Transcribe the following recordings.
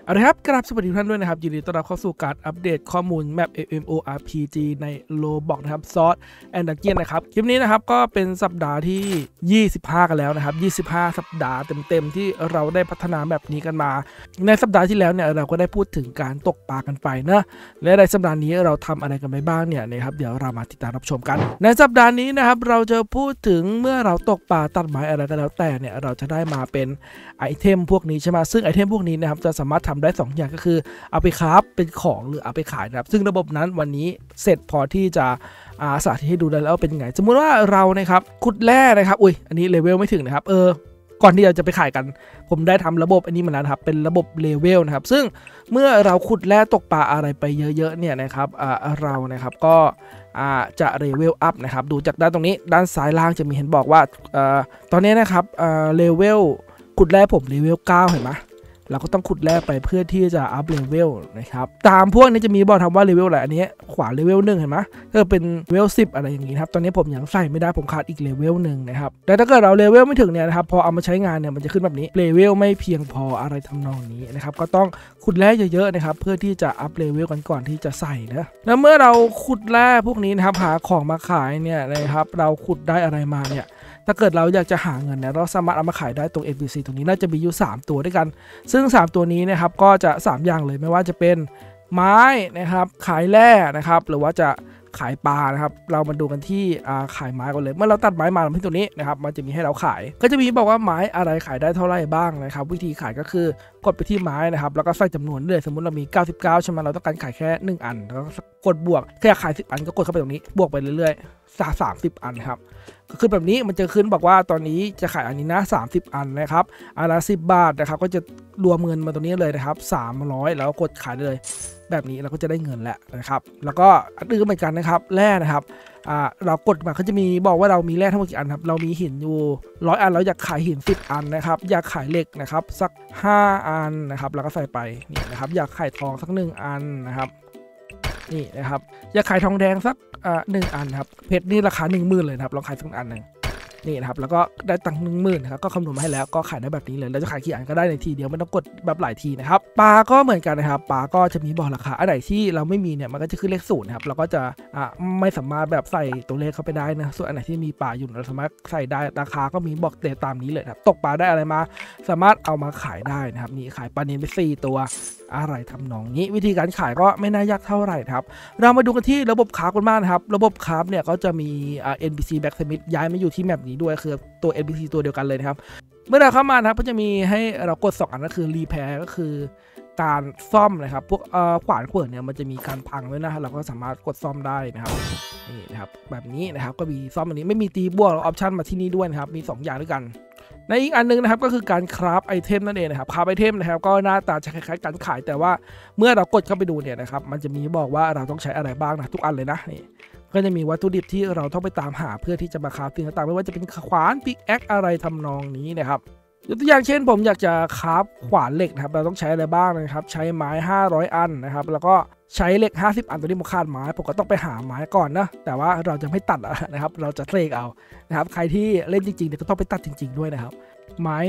เอาละครับกราบสวัสดีทุกท่านด้วยนะครับยินดีต้อนรับเข้าสู่การอัปเดตข้อมูลแมป MMORPG ใน Roblox นะครับ Sword and Dungeon นะครับคลิปนี้นะครับก็เป็นสัปดาห์ที่25กันแล้วนะครับ25สัปดาห์เต็มๆที่เราได้พัฒนาแบบนี้กันมาในสัปดาห์ที่แล้วเนี่ยเราก็ได้พูดถึงการตกปลากันไปนะและในสัปดาห์นี้เราทำอะไรกันไปบ้างเนี่ยนะครับเดี๋ยวเรามาติดตามรับชมกันในสัปดาห์นี้นะครับเราจะพูดถึงเมื่อเราตกปลาตัดไม้อะไรก็แล้วแต่เนี่ยเราจะได้มาเป็นไอเทมพวกนี้ใช่ไหมซึ่งไอเทมพวกนี้นะครับจะสามารถทำได้2อย่างก็คือเอาไปคราฟเป็นของหรือเอาไปขายนะครับซึ่งระบบนั้นวันนี้เสร็จพอที่จะสาธิตให้ดูได้แล้วเป็นยังไงสมมุติว่าเรานะครับขุดแร่นะครับอันนี้เลเวลไม่ถึงนะครับก่อนที่เราจะไปขายกันผมได้ทำระบบอันนี้มาแล้วครับเป็นระบบเลเวลนะครับซึ่งเมื่อเราขุดแร่ตกปลาอะไรไปเยอะๆเนี่ยนะครับเรานะครับก็จะเลเวลอัพนะครับดูจากด้านตรงนี้ด้านซ้ายล่างจะมีเห็นบอกว่าตอนนี้นะครับเลเวลขุดแร่ผมเลเวล9เห็นไหมเราก็ต้องขุดแร่ไปเพื่อที่จะอัพเลเวลนะครับตามพวกนี้จะมีบอกทำว่าเลเวลอะไรอันนี้ขวาเลเวล1เห็นไหมถ้าเป็นเลเวล10อะไรอย่างนี้ครับตอนนี้ผมยังใส่ไม่ได้ผมขาดอีกเลเวล1นะครับแต่ถ้าเกิดเราเลเวลไม่ถึงเนี่ยนะครับพอเอามาใช้งานเนี่ยมันจะขึ้นแบบนี้เลเวลไม่เพียงพออะไรทำนองนี้นะครับก็ต้องขุดแร่เยอะๆนะครับเพื่อที่จะอัพเลเวลกันก่อนที่จะใส่นะแล้วเมื่อเราขุดแร่พวกนี้นะครับหาของมาขายเนี่ยนะครับเราขุดได้อะไรมาเนี่ยถ้าเกิดเราอยากจะหาเงินเนี่ยเราสามารถเอามาขายได้ตรง NPC ตรงนี้น่าจะมีอยู่3ตัวด้วยกันซึ่ง3ตัวนี้นะครับก็จะ3อย่างเลยไม่ว่าจะเป็นไม้นะครับขายแร่นะครับหรือว่าจะขายปลานะครับเรามาดูกันที่ขายไม้ก่อนเลยเมื่อเราตัดไม้มาที่ตัวนี้นะครับมันจะมีให้เราขายก็จะมีบอกว่าไม้อะไรขายได้เท่าไหร่บ้างนะครับวิธีขายก็คือกดไปที่ไม้นะครับแล้วก็ใส่จำนวนเลยสมมุติเรามี99ใช่ไหมเราต้องการขายแค่1อันแล้วก็กดบวกแค่ขาย10อันก็กดเข้าไปตรงนี้บวกไปเรื่อยๆ30อันครับก็คือแบบนี้มันจะขึ้นบอกว่าตอนนี้จะขายอันนี้นะ30อันนะครับอันละ10 บาทนะครับก็จะรวมเงินมาตรงนี้เลยนะครับ300แล้วกดขายเลยแบบนี้เราก็จะได้เงินแล้วนะครับแล้วก็อันอื่นเหมือนกันนะครับแร่นะครับเรากดมาเขาจะมีบอกว่าเรามีแร่ทั้งหมดกี่อันครับเรามีหินอยู่100อันเราอยากขายหิน10อันนะครับอยากขายเหล็กนะครับสัก5อันนะครับแล้วก็ใส่ไปนี่นะครับอยากขายทองสัก1อันนะครับนี่นะครับอยากขายทองแดงสัก1อันครับเพชรนี่ราคา10,000เลยนะครับลองขายสักอันหนึ่งนี่นะครับแล้วก็ได้ตังค์10,000นะครับก็คำนวณมาให้แล้วก็ขายได้แบบนี้เลยเราจะขายกี่อันก็ได้ในทีเดียวไม่ต้องกดแบบหลายทีนะครับปลาก็เหมือนกันนะครับปลาก็จะมีบอกราคาอันไหนที่เราไม่มีเนี่ยมันก็จะขึ้นเลข0นะครับเราก็จะไม่สามารถแบบใส่ตัวเลขเข้าไปได้นะส่วนอันไหนที่มีปลาอยู่เราสามารถใส่ได้ราคาก็มีบอกเตตามนี้เลยครับตกปลาได้อะไรมาสามารถเอามาขายได้นะครับนี่ขายปลาเน้นไป4ตัวอะไรทำนองนี้วิธีการขายก็ไม่น่ายากเท่าไหร่ครับเรามาดูกันที่ระบบคราฟกันบ้างนะครับระบบคราฟเนี่ยก็จะมีNPC Blacksmith ย้ายมาอยู่ที่แมปนี้ด้วยคือตัว NPC ตัวเดียวกันเลยนะครับเมื่อเราเข้ามานะครับก็จะมีให้เรากด2อันก็คือรีแพร์ก็คือการซ่อมนะครับพวกขวานขวดเนี่ยมันจะมีการพังด้วยนะเราก็สามารถกดซ่อมได้นะครับนี่นะครับแบบนี้นะครับก็มีซ่อมอันนี้ไม่มีตีบวกออปชั่นมาที่นี่ด้วยนะครับมี2อย่างด้วยกันในอีกอันนึงนะครับก็คือการคราฟไอเทมนั่นเองนะครับคราฟไอเทมนะครับก็หน้าตาจะคล้ายๆการขายแต่ว่าเมื่อเรากดเข้าไปดูเนี่ยนะครับมันจะมีบอกว่าเราต้องใช้อะไรบ้างนะทุกอันเลยนะนี่ก็จะมีวัตถุดิบที่เราต้องไปตามหาเพื่อที่จะมาคราฟสิ่งต่างๆไม่ว่าจะเป็นขวานปิกแอคอะไรทำนองนี้นะครับยกตัวอย่างเช่นผมอยากจะคราฟขวานเหล็กนะครับเราต้องใช้อะไรบ้างนะครับใช้ไม้500อันนะครับแล้วก็ใช้เหล็ก50อันตัวนี้มาคาดไม้ผมก็ต้องไปหาไม้ก่อนนะแต่ว่าเราจะไม่ตัดนะครับเราจะเทรกเอานะครับใครที่เล่นจริงๆเนี่ยก็ต้องไปตัดจริงๆด้วยนะครับไม้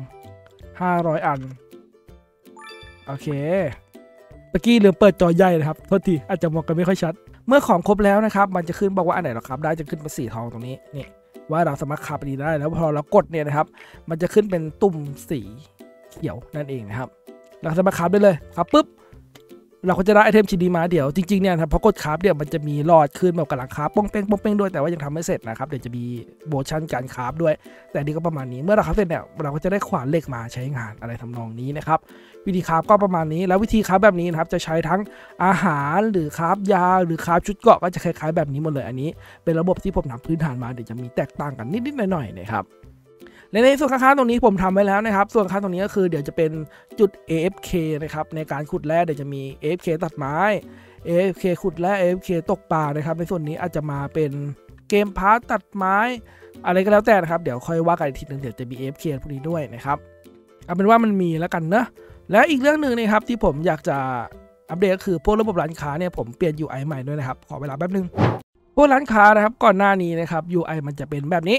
500อันโอเคเมื่อกี้ลืมเปิดจอใหญ่นะครับโทษทีอาจจะมองกันไม่ค่อยชัดเมื่อของครบแล้วนะครับมันจะขึ้นบอกว่าอันไหนเราครับได้จะขึ้นเป็นสีทองตรงนี้นี่ว่าเราสามารถคาบดีได้แล้วพอเรากดเนี่ยนะครับมันจะขึ้นเป็นตุ่มสีเขียวนั่นเองนะครับเราสามารถคาบได้เลยครับปุ๊บเราก็จะได้ไอเทมชิ้นนี้มาเดี๋ยวจริงๆเนี่ยครับพอกดคราฟเนี่ยมันจะมีหลอดขึ้นแบบกำลังคราฟป้องเป้งป้องเป้งด้วยแต่ว่ายังทำไม่เสร็จนะครับเดี๋ยวจะมีโบชั่นการคราฟด้วยแต่นี่ก็ประมาณนี้เมื่อเราคราฟเสร็จเนี่ยเราก็จะได้ขวานเหล็กมาใช้งานอะไรทำนองนี้นะครับวิธีคราฟก็ประมาณนี้แล้ววิธีคราฟแบบนี้นะครับจะใช้ทั้งอาหารหรือคราฟยาหรือคราฟชุดเกราะก็จะคล้ายๆแบบนี้หมดเลยอันนี้เป็นระบบที่ผมทำพื้นฐานมาเดี๋ยวจะมีแตกต่างกันนิดๆหน่อยๆนะครับและในส่วนข้างๆตรงนี้ผมทำไว้แล้วนะครับส่วนข้างตรงนี้ก็คือเดี๋ยวจะเป็นจุด AFK นะครับในการขุดแร่เดี๋ยวจะมี AFK ตัดไม้ AFK ขุดแร่ AFK ตกปลานะครับในส่วนนี้อาจจะมาเป็นเกมพาร์ตตัดไม้อะไรก็แล้วแต่นะครับเดี๋ยวค่อยว่ากันอีกทีนึงเดี๋ยวจะมี AFK พวกนี้ด้วยนะครับเอาเป็นว่ามันมีแล้วกันนะและอีกเรื่องหนึ่งนะครับที่ผมอยากจะอัปเดตก็คือพวกระบบร้านค้าเนี่ยผมเปลี่ยน UI ใหม่ด้วยนะครับขอเวลาแป๊บนึงพวกร้านค้านะครับก่อนหน้านี้นะครับ UI มันจะเป็นแบบนี้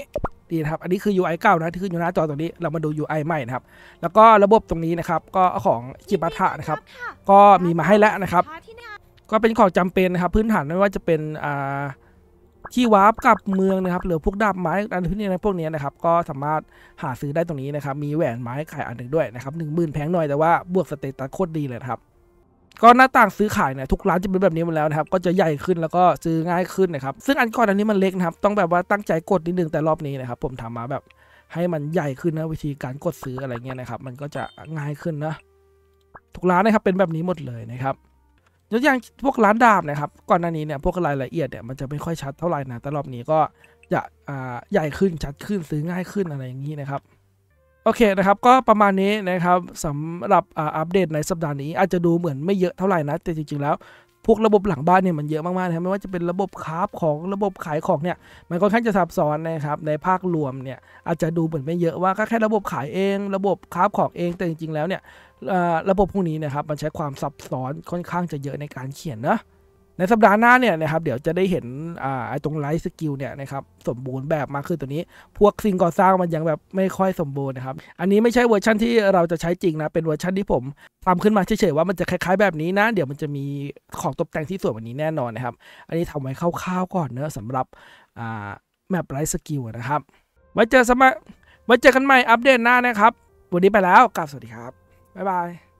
ดีนะครับอันนี้คือ UI เก่านะที่ขึ้นอยู่หน้าจอตรงนี้เรามาดู UI ใหม่นะครับแล้วก็ระบบตรงนี้นะครับก็ของจิบัตะนะครับก็มีมาให้แล้วนะครับก็เป็นของจำเป็นนะครับพื้นฐานไม่ว่าจะเป็นที่วาร์ปกับเมืองนะครับหรือพวกดาบไม้อันพวกนี้นะครับก็สามารถหาซื้อได้ตรงนี้นะครับมีแหวนไม้ขายอันหนึ่งด้วยนะครับ10,000แพงหน่อยแต่ว่าบวกสเตตัสโคตรดีเลยครับก็หน้าต่างซื้อขายเนี่ยทุกร้านจะเป็นแบบนี้หมดแล้วนะครับก็จะใหญ่ขึ้นแล้วก็ซื้อง่ายขึ้นนะครับซึ่งอันก่อนอันนี้มันเล็กนะครับต้องแบบว่าตั้งใจกดนิดนึงแต่รอบนี้นะครับผมทำมาแบบให้มันใหญ่ขึ้นนะวิธีการกดซื้ออะไรเงี้ยนะครับมันก็จะง่ายขึ้นนะทุกร้านนะครับเป็นแบบนี้หมดเลยนะครับยกอย่างพวกร้านดาบนะครับก่อนหน้านี้เนี่ยพวกรายละเอียดเนี่ยมันจะไม่ค่อยชัดเท่าไหร่นะแต่รอบนี้ก็จะใหญ่ขึ้นชัดขึ้นซื้อง่ายขึ้นอะไรอย่างนี้นะครับโอเคนะครับก็ประมาณนี้นะครับสำหรับอัปเดตในสัปดาห์นี้อาจจะดูเหมือนไม่เยอะเท่าไหร่นะแต่จริงๆแล้วพวกระบบหลังบ้านเนี่ยมันเยอะมากๆนะครับไม่ว่าจะเป็นระบบคราฟของระบบขายของเนี่ยมันค่อนข้างจะซับซ้อนนะครับในภาครวมเนี่ยอาจจะดูเหมือนไม่เยอะว่าก็แค่ระบบขายเองระบบคราฟของเองแต่จริงๆแล้วเนี่ยระบบพวกนี้นะครับมันใช้ความซับซ้อนค่อนข้างจะเยอะในการเขียนนะในสัปดาห์หน้าเนี่ยนะครับเดี๋ยวจะได้เห็นไอ้ตรงไลฟ์สกิลเนี่ยนะครับสมบูรณ์แบบมากขึ้นตัวนี้พวกสิ่งก่อสร้างมันยังแบบไม่ค่อยสมบูรณ์นะครับอันนี้ไม่ใช่เวอร์ชันที่เราจะใช้จริงนะเป็นเวอร์ชันที่ผมทำขึ้นมาเฉยๆว่ามันจะคล้ายๆแบบนี้นะเดี๋ยวมันจะมีของตกแต่งที่สวยกว่านี้แน่นอนนะครับอันนี้ทำไว้คร่าวๆก่อนเนอะสำหรับแมปไลฟ์สกิลนะครับไว้เจอกันใหม่อัปเดตหน้านะครับวันนี้ไปแล้วกลับสวัสดีครับบ๊ายบาย